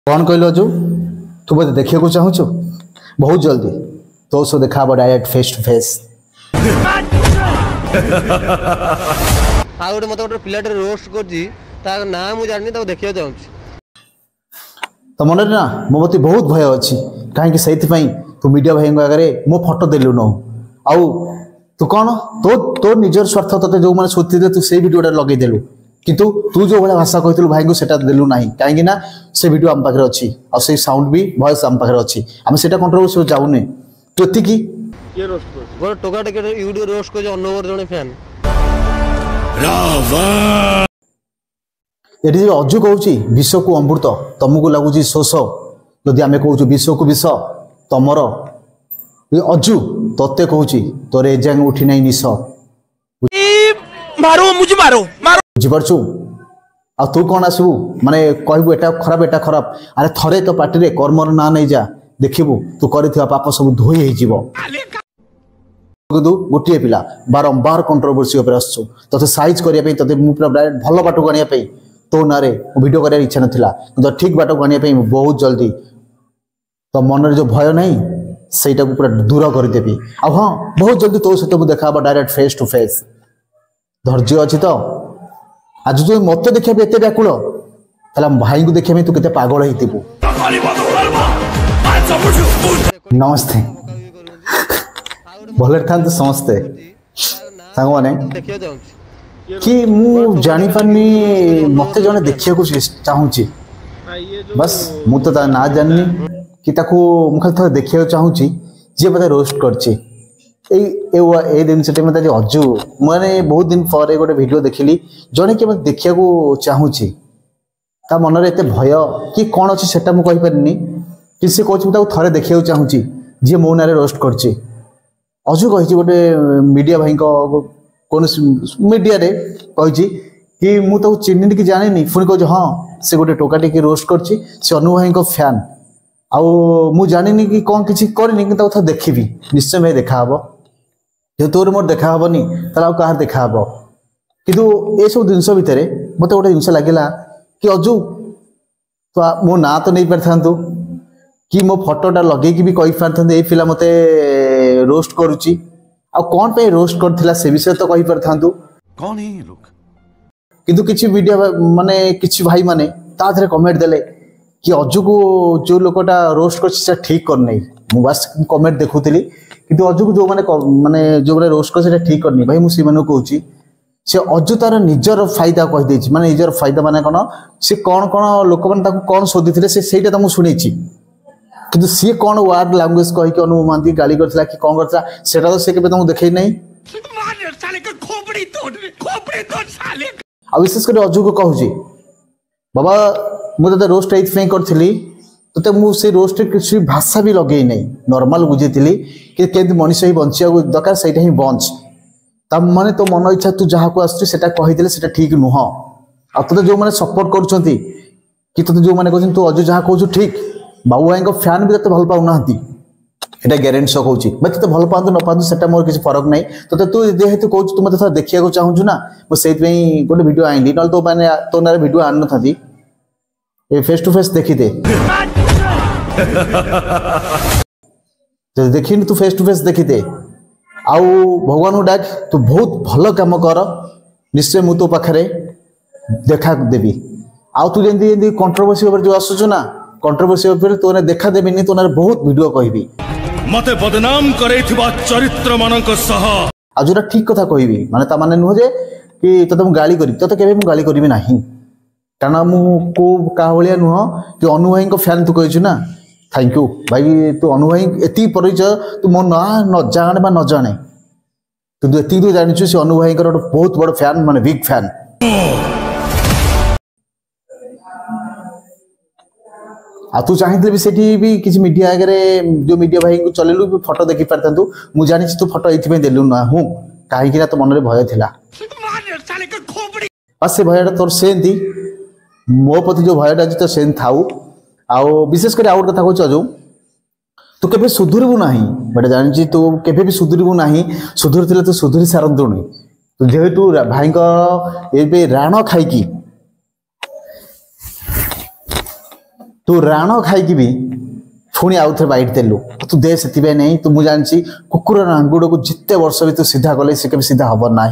कौन कहल अजू तू बोलते देखिए को चाहूँ बहुत जल्दी तो सो देखा डायरेक्ट फेस टू फेस गोटे मत गोटे पिलाटे रोस्ट कर ना मुझे जानी देखा चाहूँ तो मन ना मो मत बहुत भय अच्छी कहीं से तू मीडिया भाई आगे मो फोटो देलु न आउ तू कौन तो तो निजर स्वार्थ ते जो मैंने सोचते तू से वीडियोटा लगेदेलु किंतु तू जो भाई भाषा कहलु भाई को सेटा देलु नहीं कहीं से वीडियो आम पाखे अच्छी आ से साउंड भी वॉइस आम पाखे अच्छी आम से कंट्रोवर्सी जाऊने तू एति टोका यूट्यूब रोस्ट कर अनुभव जड़े फैन ये अजू कहूँ विष को अमृत तुमको लगुच शोष जदि आम कहूँ विष को विष तमर अजू तत्ते कहूँ तोर एजांग उठी ना निश मारो मुझे मारो बुझीपु आ तू कौन आसबू माने कहबू एटा खराब अरे थरे तो पार्टी रे कर्मर ना नहीं जा देखिबू तू करिथिबा पाप सब धोई हो जीवो गोटे पिला बारंबार कंट्रोवर्सी उपर आसछु तते साइज करिया पे तते मु पूरा भलो बाटो गनिया पे तो नारे वीडियो करिया इच्छा नथिला तो ठीक बाटो गनिया पे बहुत जल्दी तो मन रे जो भय नहीं सेटा को पूरा दूर कर देबी आ हां बहुत जल्दी तो सहित मु देखाबा डायरेक्ट फेस टू फेस धैर्य अछि तो आज जो मत देखिया एत व्याकुल ताला भाई को देखिया तू केते पागल हेतिबू नमस्ते भले था तो समस्ते सांग माने कि मु जानी पानी मते जने देखिया को चाहूची बस मु तो ना जाननी कि ताको मु खाली थोड़ा देखिया चाहूची जे मते रोस्ट करची ए दिन से मत अजू मैंने बहुत दिन पर गोटे वीडियो देखिली जड़े कि मत देखा चाहूँगी ता मन एत भय कि कौन अच्छी से मुझे पारिनी कि सी कहूँ थे देखा चाहूँगी जी मो ना रोस्ट करची अजू कही गोटे मीडिया भाई कौन मीडिया कही कि मुझे चिन्ह कि जानी पुणी कह हाँ से गोटे टोका टी रोस्ट कर अनु भाई फैन आउ मु जानी कि कौन किसी करनी कि देखी निश्चय भाई देखा जो तोर मोर देखा हेनी तार कह देखा हे कि ये सब जिनस भितर मत गोटे जिन लगे कि अजू तो मो ना तो नहीं पारि था कि मो फोटोटा लगे भी कही पारि ये पिला मत रोस्ट करुच्ची आ कौन पे रोस्ट करथिला से विषय तो कही पारि था कौन है ये लोग किंतु किछि वीडियो माने किछि भाई माने ता धरे कमेंट देले कि अजू को जो लोकटा रोस्ट कर ठीक कर नहीं मु बस कमेंट देखुली किंतु अजू को जो माने जो माने रोस्ट कर ठीक करनी भाई मुझे कहूँ से अजू तार निजर फायदा कहीदे माने निजर फायदा माने कौन से कौन कौन लोक मैंने कौन शोधी से ସେଇଟା तो शुणी किंतु सी कौन वार्ड लैंग्वेज कहीकि अनुभव महांती गाली करथिला कि कौन करता सेटा तो से केबे तुमको देखै नहीं आ विशेष कर अजू को कहूँ बाबा मुझे रोस्ट ये करी तो मुझे रोस्ट किसी भाषा भी लगे नहीं नॉर्मल बुझी कि केमती मनीष ही बंचा दरकार से ही बंच ता माने तो मन इच्छा तू जहाँ को आसटा कहीदे से ठीक नुह आ तो जो मैंने सपोर्ट कर कि तो जो मैंने कहते तू अजू जहाँ कहूँ ठीक बाबू भाई फैन भी तो भल पाऊना एटा ग्यारेंटी सो कहूँ बाकी तो भल पातु न पातु से मोर किसी फरक नहीं तो तू जेहेतु कहूँ तू मतलब देखा चाहूँ ना मुझे गोटे वीडियो आईली ना तो मैंने तो ना वीडियो आन था ये फेस टू फेस देखी दे देखी तू फेस टू फेस देखी दे आउ भगवान को डाक तू बहुत भल काम कर निश्चय मु तो पाखे देखा देवी आउ तू जमी कंट्रोवर्सी जो आसुचु ना कंट्रोवर्सी तो देखा देवी तो बहुत वीडियो कहबी मते बदनाम करैथिबा चरित्र मानक सह आ जोरा ठीक कथा कहबी माने ता माने नुह जे कि तते मु गाली करी तते केबे मु गाली करबी नाही कारण मु को का भलिया नुह कि अनु भाई फैन तू कहिछु ना थैंक यू भाई तू अनु भाई एति परिचय तू मो ना न जाने बा न जाने तू एति तू जानिछु से अनु भाई बहुत बड़ फैन माने बिग फैन आ तू चाहिए भी सेठी भी किसी मीडिया आगे जो मीडिया भाई को चलेलु फोटो देखी पारता मु जानी तू फोटो ये देलु ना हूँ कहीं तो मन में भय था से भयटा तोर से मो प्रति जो भयटा अच्छी तो से थाऊ आउ विशेष कर आउ कथा कहूँ अजू तू केबे सुधुरबू नाही बेटा जानी तू केबे भी सुधुरबू नाही सुधुरी तू सुधुरी सारंतुनी तू जेहेतु भाई ए राण खाई तू राण खाई भी पुणी आउ थे बैठ देलु तू दे से नहीं तू मुझे जानसी कुकुर आंगुड़ को जिते वर्ष भी तू सीधा कले से कभी सीधा हम ना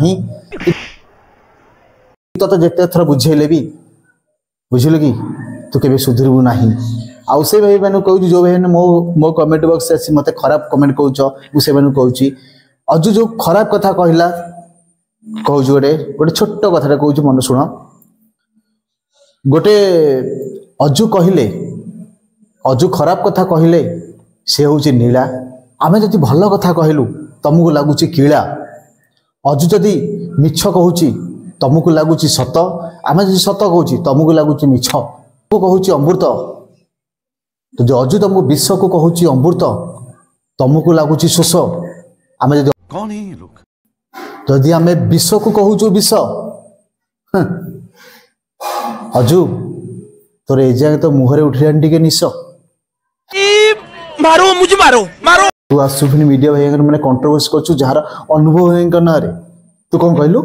तो जिते थर बुझेले भी बुझिलु कि तू केबे सुधरबू नाही आउ से भाई मैंने कहूँ जो भाई मो कमेंट बॉक्स से मत खराब कमेंट कहूँ से कहूँ अजु जो खराब कथा कहला कहूँ गोटे गोटे छोट कथा कहूँ मन शुण गोटे अजु कहले अजु खराब कथा कहले से हूँ नीला आमे जदि भल कथा कहलु तुमको लगुच कीड़ा अजु जदि मिछ कहूँ तुमको लगुच सत आमे जदि सत कहूँ तुमको लगुच मिछ कहूँ अमृत तो जो अजु तुमको विष को कहूँ अमृत तुमको लगुच शोष आमे जदि कौन है ये लोग जदि आमे विष को कहूँ विष अजु तोर ए जाए तो मुहरे उठिलानी टिके निश मारो मुझे मारो मारो तू आसु फिर मीडिया भाई मैंने कंट्रोवर्सी करछु जहार अनुभव भाई ना रे तू कौन कहलु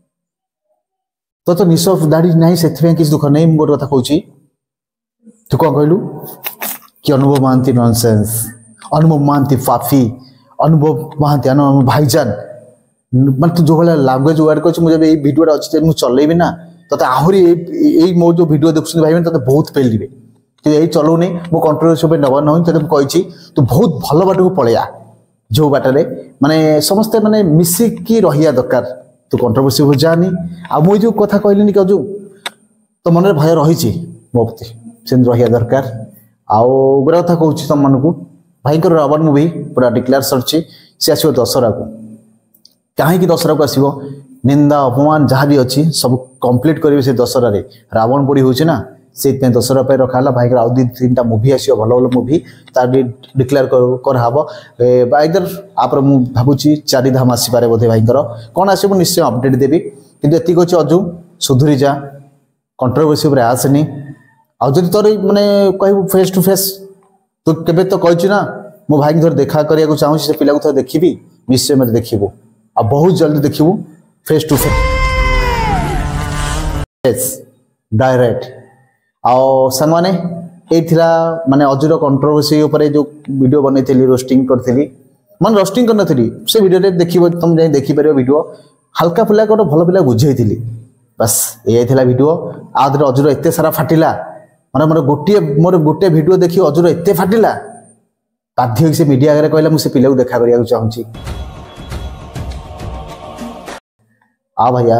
तो निश दाढ़ी नहीं से किसी दुख नहीं गोटे कथा कहूँ तू कौन कहलु कि अनुभव महांती नॉनसेंस अनुभव महांती फाफी अनुभव महांती अनुभव भाईजान मैं तू जो भाई लैंग्वेज वर्ड कर मुझे ये वीडियो अच्छी मुझे चलेबी ना तो आहरी यही मो जो वीडियो देखुं भाई मैंने बहुत पेलिबे कि यही चलाऊनी मो कंट्रोवर्सी नवा ना तेज कही तू बहुत भल बाट को पलैया जो बाटे माने समस्ते माने मिसिकी रहिया दरकार तू कंट्रोवर्सी को जानी आ मुझे जो कथा कहली कि जो तो मन में भय रही मो प्रति से रहिया दरकार आउ गोटे कथा कहूँ तुम मन को भाई रावण मूवी पूरा डिक्लेयर सरची सी आसो दशहरा को कहीं दशहरा को आसो निंदा अपमान जहाँ भी अच्छी सब कंप्लीट करेंगे से दशहरा रे रावण पोड़ी होना से दशहरा पर रखा भाई आउ दी तीन मूवी आसो भल भल मूवी तार डिक्लेयर कराब इधर आप भावुँ चारिधाम आसपे बोधे भाई कौन आसो निश्चय अपडेट देवी कि एतिक अच्छे अजु सुधुरी जा कंट्रोवर्सी आसनी आदि तोर मैंने कहू फेस टू फेस तू केबे तो कही ना मो भाई थोड़ा देखा करने चाहूँ से पिला को थोड़ा देखी निश्चय मत देखू आ बहुत जल्दी देखू फेस टू फेस डायरेक्ट आओ संग माने माने अजुर कंट्रोवर्सी जो वीडियो बनई रोस्टिंग करी मैं रोस्टिंग करनी से वीडियो देखिए तुम जाए देखिपर वीडियो हल्का फुल्का गोटे भल पिला बुझे बस ये वीडियो आदि अजुर एत सारा फाटिला माने मोर गोटे वीडियो देखी अजुर एत फाटिला बाध्य से मीडिया आगे कहला मुझे पिला को देखा करने चाहूँगी आ भैया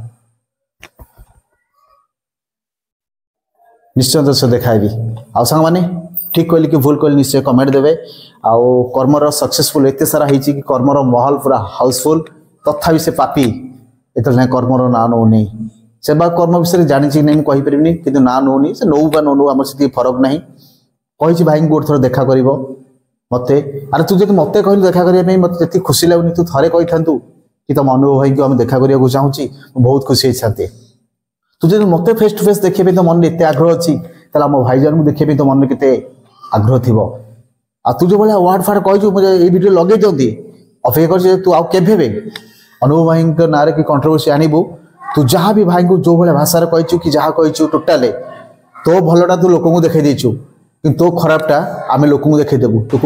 निश्चय दर्शक देखाबी आउ सांग माने ठीक कहली कि भूल कहली निश्चय कमेंट देवे आउ कर्मर सक्सेसफुल एत सारा होती कि कर्मर महल पूरा हाउसफुल तथापि से पापी एत कर्मर ना नौनी से कर्म विषय जानी नहीं कहीपरि कि ना नौनी से नौ बा नौ आम से फरक ना कही भाई गोटे थोड़ा देखा कर मत अरे तू जो मत कहलु देखा करने मत जी खुशी लगुनि तू थे कही था कि तुम अनुभव भाई को आम देखा करने चाहूँगी बहुत खुशी होती तू जो मत फेस टू फेस देखिए तो मन में एत आग्रह अच्छी आम भाईजान को देखिए तो मन में केते आग्रह थी आ तू जो भाया वार्ड फाड़ कही मुझे ये वीडियो लगे दिखती अपेक्षा कर तू आउ केभे अनुभव भाई ना कि कंट्रोवर्सी आणबू तू जहाँ भी भाई को जो भाया भाषा कही कि जहाँ कही टोटाले तो भलटा तू लोक को देखा देचु कि तो खराबटा आम लोक को देखदेबू तू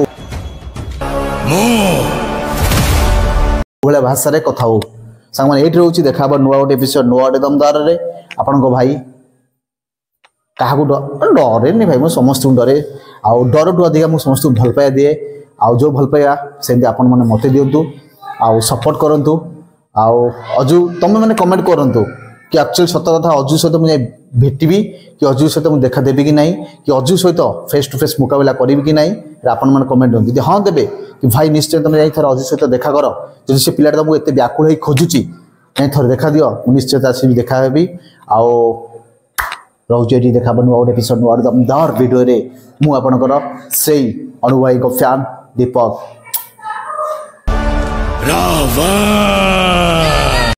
भाया भाषा कथा हो सांग ये रोचे देखा नुआ गोटे एपिसोड नुआ गोटे दमदार आपण भाई क्या डरे नहीं भाई मुझे समस्त डरे आउ डर टू अधिका मुझे समस्त भल पाया दिए आउ जो भल पाया से आपण मैंने मत दिंतु आउ सपोर्ट करूँ आउ अजु तुम मैंने कमेंट करूँ कि एक्चुअली सत कथा अजु सहित मुझे भेटबी कि अजु सहित मुझे देखा देवी कि नहीं कि अजु सहित फेस टू फेस मुकाबला करी कि नहीं आपण मैंने कमेंट दिखाते हाँ देवे कि भाई निश्चय तुम जाए अजु सहित देखा कर जो से पिलाटा तुमको एत व्याकुल खोजुची थे देखा दियो निश्चय आसबि देखा हेबी आउ रोचे देखा नुआ गोटे एपिसोड नुआ दमदार वीडियो रे मु आपनकर सेई अनुभवी को फैन दीपक रावण।